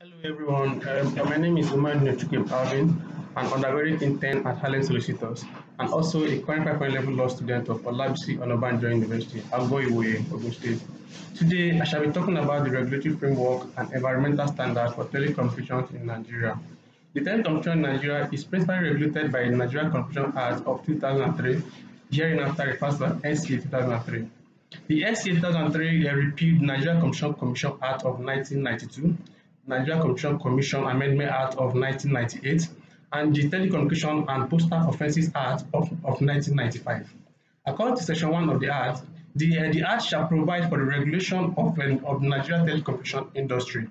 Hello everyone, my name is Umar Nechuke Alvin, an undergraduate intern at Harlem Solicitors, and also a current 5 level law student of Olabisi Onabanjo University, Agboiwoye, Ogun State. Today, I shall be talking about the regulatory framework and environmental standards for telecommunications in Nigeria. The telecommunication in Nigeria is principally regulated by the Nigeria Communication Act of 2003, hereinafter refers to as NCA 2003. The NCA 2003 repealed Nigeria Commission Act of 1992, Nigeria Competition Commission Amendment Act of 1998, and the Telecommunication and Postal Offences Act of 1995. According to Section 1 of the Act, the Act shall provide for the regulation of the Nigerian telecommunication industry.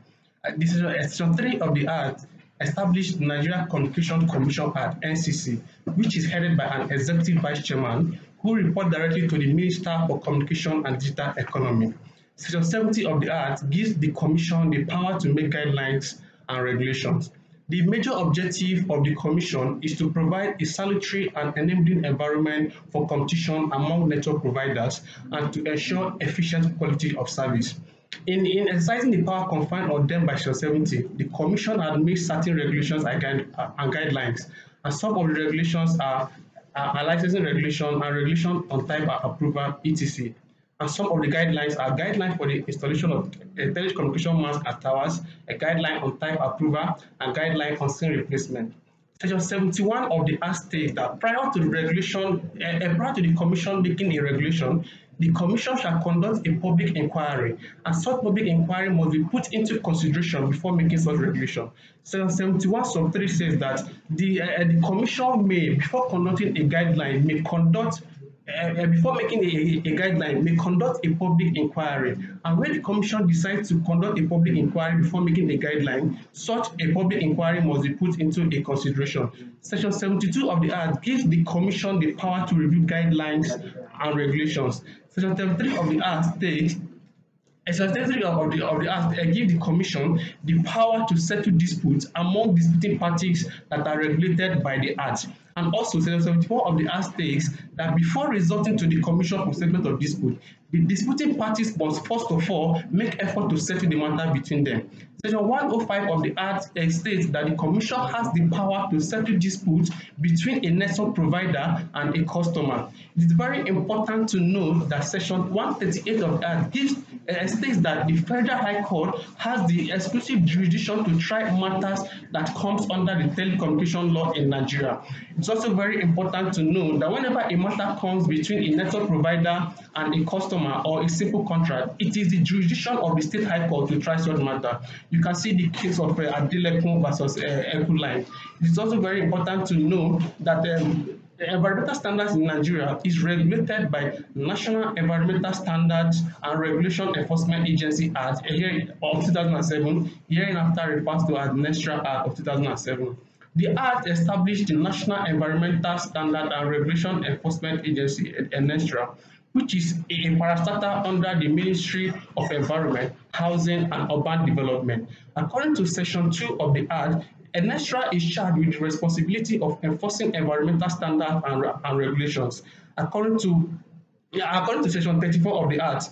Section 3 of the Act established the Nigeria Communication Commission Act (NCC), which is headed by an executive vice chairman who report directly to the Minister for Communication and Digital Economy. Section 70 of the Act gives the Commission the power to make guidelines and regulations. The major objective of the Commission is to provide a salutary and enabling environment for competition among network providers and to ensure efficient quality of service. In exercising the power conferred on them by Section 70, the Commission had made certain regulations and guidelines, and some of the regulations are licensing regulation and regulation on type approval, etc. And some of the guidelines are guidelines for the installation of telecommunication masts at towers, a guideline on type approval, and guideline on SIM replacement. Section 71 of the Act states that prior to the regulation, prior to the Commission making a regulation, the Commission shall conduct a public inquiry, and such public inquiry must be put into consideration before making such regulation. Section 71 sub 3 says that the Commission may, before conducting a guideline, may conduct before making a guideline, may conduct a public inquiry. And when the Commission decides to conduct a public inquiry before making a guideline, such a public inquiry must be put into a consideration. Section 72 of the Act gives the Commission the power to review guidelines and regulations. Section 73 of the Act states Section 73 of the Act give the Commission the power to settle disputes among disputing parties that are regulated by the Act. And also, Section 74 of the Act states that before resorting to the Commission for settlement of dispute, the disputing parties must first of all make effort to settle the matter between them. Section 105 of the Act states that the Commission has the power to settle disputes between a network provider and a customer. It is very important to note that Section 138 of the Act states that the Federal High Court has the exclusive jurisdiction to try matters that comes under the telecommunication law in Nigeria. It's also very important to know that whenever a matter comes between a network provider and a customer or a simple contract, it is the jurisdiction of the State High Court to try such matter. You can see the case of Adelekun versus Ecoline. It is also very important to know that the environmental standards in Nigeria is regulated by National Environmental Standards and Regulation Enforcement Agency Act of 2007, hereinafter refers to as NESTRA Act of 2007. The Act established the National Environmental Standard and Regulation Enforcement Agency, NESTRA, which is a parastatal under the Ministry of Environment, Housing and Urban Development. According to Section 2 of the Act, NESTRA is charged with the responsibility of enforcing environmental standards and regulations. According to Section 34 of the Act,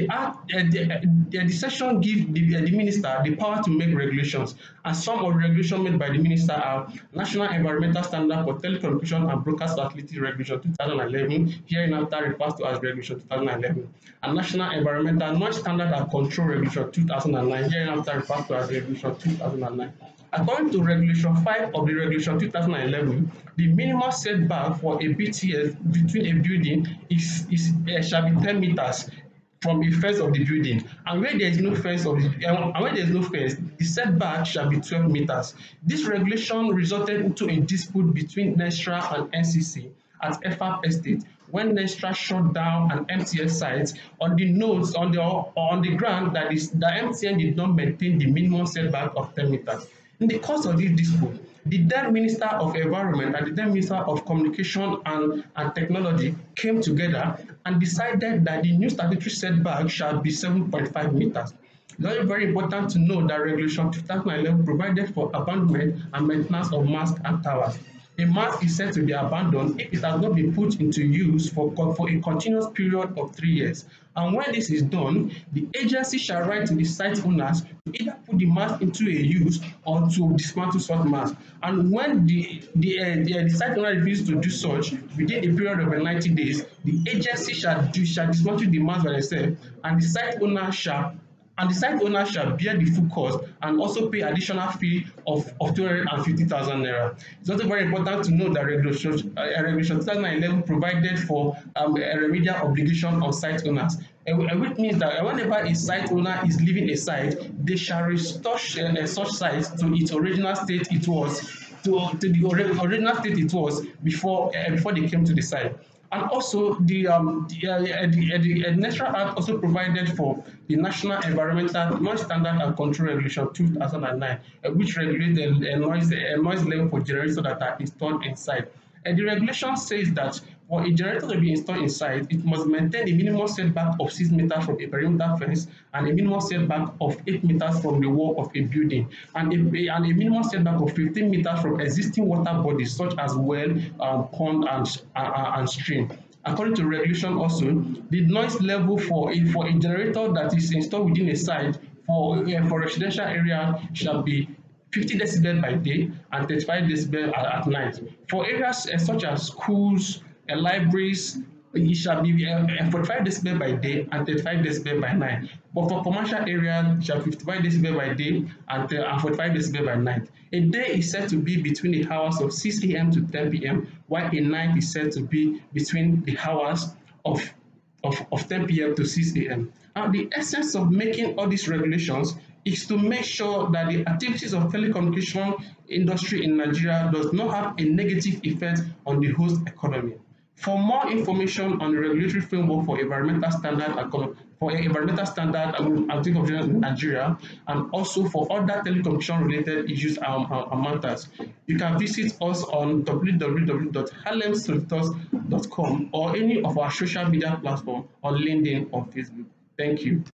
the section gives the minister the power to make regulations, and some of the regulations made by the minister are National Environmental Standard for Telecommunication and Broadcast Facility Regulation 2011, hereinafter refers to as Regulation 2011, and National Environmental Noise Standard and Control Regulation 2009, hereinafter refers to as Regulation 2009. According to Regulation 5 of the Regulation 2011, the minimum setback for a BTS between a building shall be 10 meters from the fence of the building, and where there is no fence the setback shall be 12 meters. This regulation resulted into a dispute between NESTRA and NCC at FAP Estate when NESTRA shut down an MTN site on the ground that MTN did not maintain the minimum setback of 10 meters. In the course of this dispute, the then Minister of Environment and the then Minister of Communication and Technology came together and decided that the new statutory setback shall be 7.5 meters. It's very important to know that Regulation 2011 provided for abandonment and maintenance of masts and towers. A mast is said to be abandoned if it has not been put into use for a continuous period of 3 years. And when this is done, the agency shall write to the site owners to either put the mast into a use or to dismantle such mast. And when the site owner refuses to do such within a period of 90 days, the agency shall dismantle the mast by themselves, and the site owner shall bear the full cost and also pay additional fee of 250,000 naira. It's also very important to know that Regulation 2011 provided for a remedial obligation on site owners, which means that whenever a site owner is leaving a site, they shall restore such site to its original state it was, to the original state it was before they came to the site. And also, the National Act also provided for the National Environmental Noise Standard and Control Regulation 2009, which regulates the noise level for generators that are installed inside. And the regulation says that for a generator to be installed inside, it must maintain a minimum setback of 6 meters from a perimeter fence and a minimum setback of 8 meters from the wall of a building, and a minimum setback of 15 meters from existing water bodies such as well, pond, and stream. According to regulation also, the noise level for a generator that is installed within a site for residential area shall be 50 decibel by day and 35 decibel at night. For areas such as schools, libraries, it shall be 45 decibel by day and 35 decibel by night. But for commercial areas, it shall be 55 decibel by day and 45 decibel by night. A day is said to be between the hours of 6 a.m. to 10 p.m., while a night is said to be between the hours of 10 p.m. to 6 a.m. And the essence of making all these regulations is to make sure that the activities of telecommunication industry in Nigeria does not have a negative effect on the host economy. For more information on the regulatory framework for environmental standard and telecommunication in Nigeria, and also for other telecommunication related issues and matters, you can visit us on www.harlemsolicitors.com or any of our social media platforms on LinkedIn or Facebook. Thank you.